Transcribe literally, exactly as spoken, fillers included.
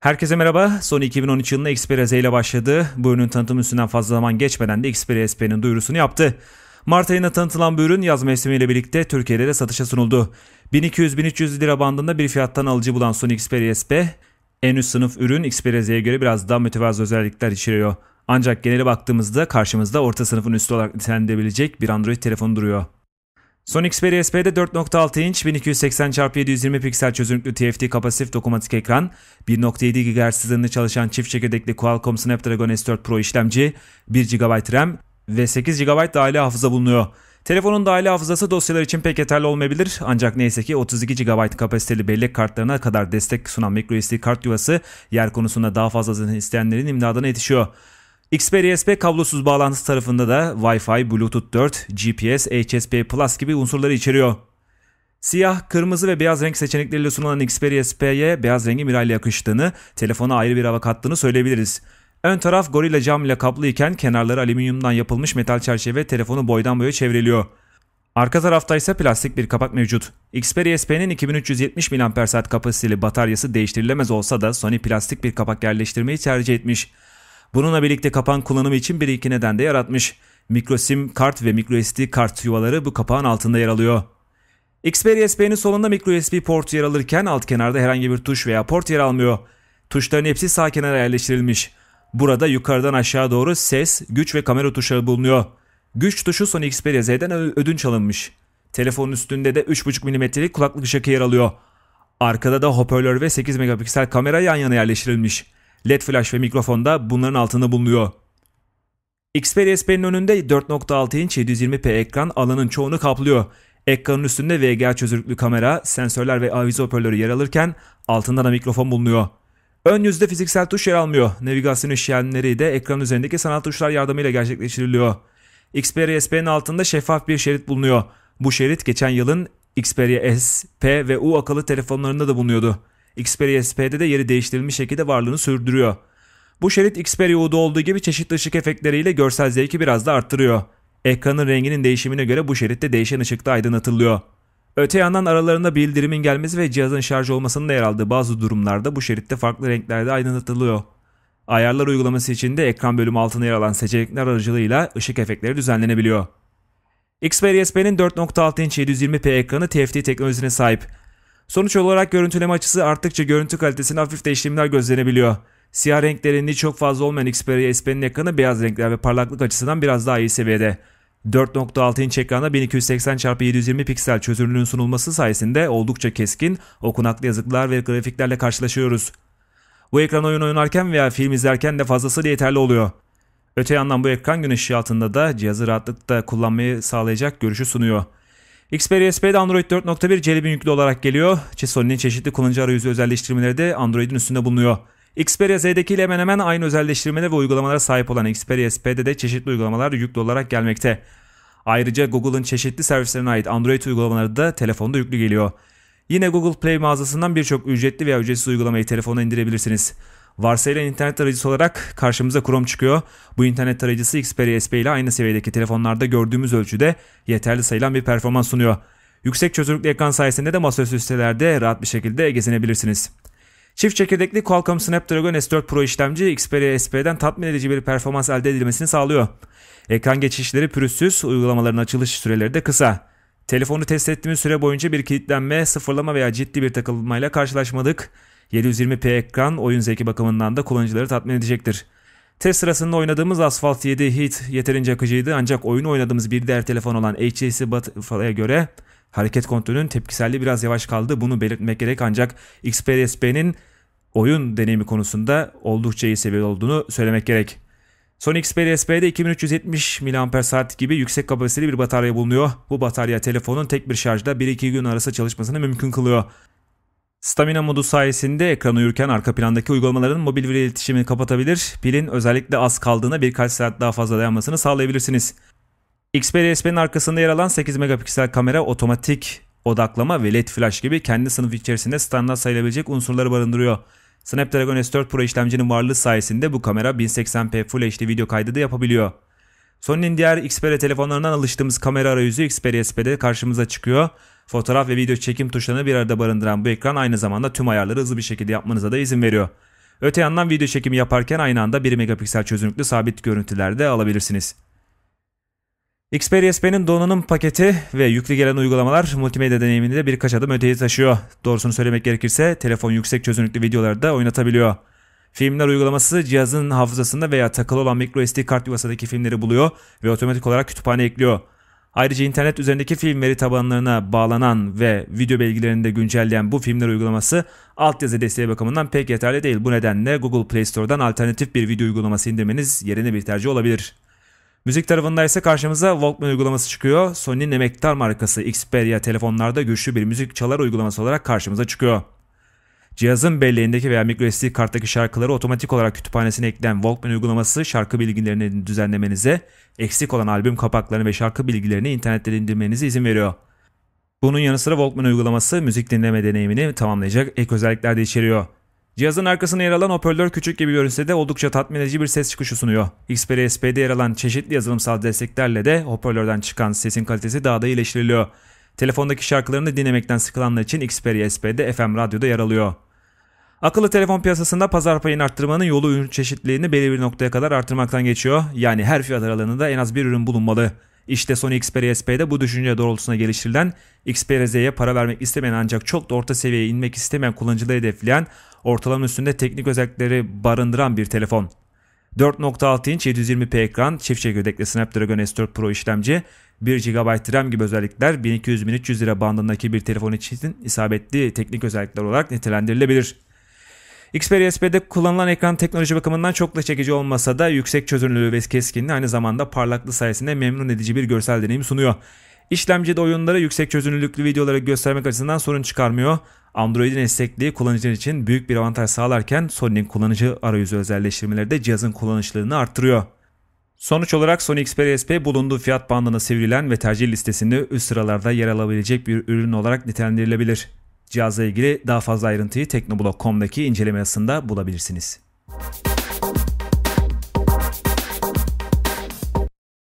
Herkese merhaba. Sony iki bin on üç yılında Xperia Z ile başladı. Bu ürünün tanıtım üstünden fazla zaman geçmeden de Xperia S P'nin duyurusunu yaptı. Mart ayında tanıtılan bu ürün yaz mevsimiyle birlikte Türkiye'de de satışa sunuldu. bin iki yüz bin üç yüz lira bandında bir fiyattan alıcı bulan Sony Xperia S P, en üst sınıf ürün Xperia Z'ye göre biraz daha mütevazı özellikler içeriyor. Ancak genele baktığımızda karşımızda orta sınıfın üstü olarak nitelendirilebilecek bir Android telefonu duruyor. Sony Xperia S P'de dört nokta altı inç bin iki yüz seksen çarpı yedi yüz yirmi piksel çözünürlüklü T F T kapasitif dokunmatik ekran, bir nokta yedi gigahertz hızında çalışan çift çekirdekli Qualcomm Snapdragon S dört Pro işlemci, bir gigabayt RAM ve sekiz gigabayt dahili hafıza bulunuyor. Telefonun dahili hafızası dosyalar için pek yeterli olmayabilir, ancak neyse ki otuz iki gigabayt kapasiteli bellek kartlarına kadar destek sunan microSD kart yuvası yer konusunda daha fazlasını isteyenlerin imdadına yetişiyor. Xperia S P kablosuz bağlantısı tarafında da Wi-Fi, Bluetooth dört, G P S, H S P Plus gibi unsurları içeriyor. Siyah, kırmızı ve beyaz renk seçenekleriyle sunulan Xperia S P'ye beyaz rengi mirayla yakıştığını, telefona ayrı bir hava kattığını söyleyebiliriz. Ön taraf Gorilla cam ile kaplı iken kenarları alüminyumdan yapılmış metal çerçeve telefonu boydan boya çevriliyor. Arka tarafta ise plastik bir kapak mevcut. Xperia S P'nin iki bin üç yüz yetmiş miliamper saat kapasiteli bataryası değiştirilemez olsa da Sony plastik bir kapak yerleştirmeyi tercih etmiş. Bununla birlikte kapağın kullanımı için bir iki neden de yaratmış. MicroSIM kart ve microSD kart yuvaları bu kapağın altında yer alıyor. Xperia S P'nin solunda microUSB portu yer alırken alt kenarda herhangi bir tuş veya port yer almıyor. Tuşların hepsi sağ kenara yerleştirilmiş. Burada yukarıdan aşağı doğru ses, güç ve kamera tuşları bulunuyor. Güç tuşu Sony Xperia Z'den ödünç alınmış. Telefonun üstünde de üç buçuk milimetrelik kulaklık ışığı yer alıyor. Arkada da hoparlör ve sekiz megapiksel kamera yan yana yerleştirilmiş. L E D flash ve mikrofon da bunların altında bulunuyor. Xperia S P'nin önünde dört nokta altı inç yedi yüz yirmi p ekran alanın çoğunu kaplıyor. Ekranın üstünde V G A çözünürlüklü kamera, sensörler ve avize hoparlörü yer alırken altında da mikrofon bulunuyor. Ön yüzde fiziksel tuş yer almıyor. Navigasyon işlemleri de ekran üzerindeki sanal tuşlar yardımıyla gerçekleştiriliyor. Xperia S P'nin altında şeffaf bir şerit bulunuyor. Bu şerit geçen yılın Xperia S, P ve U akıllı telefonlarında da bulunuyordu. Xperia S P'de de yeri değiştirilmiş şekilde varlığını sürdürüyor. Bu şerit Xperia U'da olduğu gibi çeşitli ışık efektleriyle görsel zevki biraz da arttırıyor. Ekranın renginin değişimine göre bu şeritte değişen ışıkta aydınlatılıyor. Öte yandan aralarında bildirimin gelmesi ve cihazın şarj olmasının da yer aldığı bazı durumlarda bu şeritte farklı renklerde aydınlatılıyor. Ayarlar uygulaması için de ekran bölümü altında yer alan seçenekler aracılığıyla ışık efektleri düzenlenebiliyor. Xperia S P'nin dört nokta altı inç yedi yüz yirmi p ekranı T F T teknolojisine sahip. Sonuç olarak görüntüleme açısı arttıkça görüntü kalitesinde hafif değişimler gözlenebiliyor. Siyah renk derinliği çok fazla olmayan Xperia S P'nin ekranı beyaz renkler ve parlaklık açısından biraz daha iyi seviyede. dört nokta altı inç ekranda bin iki yüz seksen çarpı yedi yüz yirmi piksel çözünürlüğün sunulması sayesinde oldukça keskin, okunaklı yazıklar ve grafiklerle karşılaşıyoruz. Bu ekran oyun oynarken veya film izlerken de fazlasıyla yeterli oluyor. Öte yandan bu ekran güneş ışığı altında da cihazı rahatlıkla kullanmayı sağlayacak görüşü sunuyor. Xperia S P'de Android dört nokta bir Jelly Bean yüklü olarak geliyor. Sony'nin çeşitli kullanıcı arayüzü özelleştirmeleri de Android'in üstünde bulunuyor. Xperia Z'dekiyle hemen hemen aynı özelleştirmelere ve uygulamalara sahip olan Xperia S P'de de çeşitli uygulamalar yüklü olarak gelmekte. Ayrıca Google'ın çeşitli servislerine ait Android uygulamaları da telefonda yüklü geliyor. Yine Google Play mağazasından birçok ücretli veya ücretsiz uygulamayı telefona indirebilirsiniz. Varsayılan internet tarayıcısı olarak karşımıza Chrome çıkıyor. Bu internet tarayıcısı Xperia S P ile aynı seviyedeki telefonlarda gördüğümüz ölçüde yeterli sayılan bir performans sunuyor. Yüksek çözünürlüklü ekran sayesinde de masaüstü sitelerde rahat bir şekilde gezinebilirsiniz. Çift çekirdekli Qualcomm Snapdragon S dört Pro işlemci Xperia S P'den tatmin edici bir performans elde edilmesini sağlıyor. Ekran geçişleri pürüzsüz, uygulamaların açılış süreleri de kısa. Telefonu test ettiğimiz süre boyunca bir kilitlenme, sıfırlama veya ciddi bir takılmayla karşılaşmadık. yedi yüz yirmi p ekran oyun zevki bakımından da kullanıcıları tatmin edecektir. Test sırasında oynadığımız Asphalt yedi Heat yeterince akıcıydı, ancak oyunu oynadığımız bir diğer telefon olan H T C Butterfly'a göre hareket kontrolünün tepkiselliği biraz yavaş kaldı. Bunu belirtmek gerek, ancak Xperia S P'nin oyun deneyimi konusunda oldukça iyi seviyede olduğunu söylemek gerek. Sony Xperia S P'de iki bin üç yüz yetmiş miliamper saat gibi yüksek kapasiteli bir batarya bulunuyor. Bu batarya telefonun tek bir şarjda bir iki gün arası çalışmasını mümkün kılıyor. Stamina modu sayesinde ekran uyurken arka plandaki uygulamaların mobil veri iletişimini kapatabilir, pilin özellikle az kaldığında birkaç saat daha fazla dayanmasını sağlayabilirsiniz. Xperia S P'nin arkasında yer alan sekiz megapiksel kamera otomatik odaklama ve L E D flash gibi kendi sınıfı içerisinde standart sayılabilecek unsurları barındırıyor. Snapdragon S dört Pro işlemcinin varlığı sayesinde bu kamera bin seksen p Full H D video kaydı da yapabiliyor. Sony'nin diğer Xperia telefonlarından alıştığımız kamera arayüzü Xperia S P'de karşımıza çıkıyor. Fotoğraf ve video çekim tuşlarını bir arada barındıran bu ekran aynı zamanda tüm ayarları hızlı bir şekilde yapmanıza da izin veriyor. Öte yandan video çekimi yaparken aynı anda bir megapiksel çözünürlüklü sabit görüntüler de alabilirsiniz. Xperia S P'nin donanım paketi ve yüklü gelen uygulamalar multimedya deneyimini de birkaç adım öteye taşıyor. Doğrusunu söylemek gerekirse telefon yüksek çözünürlüklü videoları da oynatabiliyor. Filmler uygulaması cihazın hafızasında veya takılı olan microSD kart yuvasındaki filmleri buluyor ve otomatik olarak kütüphane ekliyor. Ayrıca internet üzerindeki film veri tabanlarına bağlanan ve video bilgilerini de güncelleyen bu filmler uygulaması altyazı desteği bakımından pek yeterli değil. Bu nedenle Google Play Store'dan alternatif bir video uygulaması indirmeniz yerine bir tercih olabilir. Müzik tarafında ise karşımıza Walkman uygulaması çıkıyor. Sony'nin emektar markası Xperia telefonlarda güçlü bir müzik çalar uygulaması olarak karşımıza çıkıyor. Cihazın belleğindeki veya microSD karttaki şarkıları otomatik olarak kütüphanesine ekleyen Walkman uygulaması şarkı bilgilerini düzenlemenize, eksik olan albüm kapaklarını ve şarkı bilgilerini internetten indirmenize izin veriyor. Bunun yanı sıra Walkman uygulaması müzik dinleme deneyimini tamamlayacak ek özellikler de içeriyor. Cihazın arkasında yer alan hoparlör küçük gibi görünse de oldukça tatmin edici bir ses çıkışı sunuyor. Xperia S P'de yer alan çeşitli yazılımsal desteklerle de hoparlörden çıkan sesin kalitesi daha da iyileştiriliyor. Telefondaki şarkılarını dinlemekten sıkılanlar için Xperia S P'de F M radyoda yer alıyor. Akıllı telefon piyasasında pazar payını arttırmanın yolu ürün çeşitliliğini belirli bir noktaya kadar arttırmaktan geçiyor. Yani her fiyat aralığında en az bir ürün bulunmalı. İşte Sony Xperia S P'de bu düşünce doğrultusunda geliştirilen, Xperia Z'ye para vermek istemeyen ancak çok da orta seviyeye inmek istemeyen kullanıcıları hedefleyen, ortalamanın üstünde teknik özellikleri barındıran bir telefon. dört nokta altı inç yedi yüz yirmi p ekran, çift çekirdekli Snapdragon S dört Pro işlemci, bir gigabayt RAM gibi özellikler bin iki yüz bin üç yüz lira bandındaki bir telefon için isabetli teknik özellikler olarak nitelendirilebilir. Xperia S P'de kullanılan ekran teknoloji bakımından çok da çekici olmasa da yüksek çözünürlüğü ve keskinliği aynı zamanda parlaklığı sayesinde memnun edici bir görsel deneyim sunuyor. İşlemcide oyunları yüksek çözünürlüklü videoları göstermek açısından sorun çıkarmıyor. Android'in esnekliği kullanıcılar için büyük bir avantaj sağlarken Sony'nin kullanıcı arayüzü özelleştirmeleri de cihazın kullanışlılığını arttırıyor. Sonuç olarak Sony Xperia S P bulunduğu fiyat bandına sivrilen ve tercih listesinde üst sıralarda yer alabilecek bir ürün olarak nitelendirilebilir. Cihazla ilgili daha fazla ayrıntıyı teknoblog nokta com'daki inceleme yazısında bulabilirsiniz.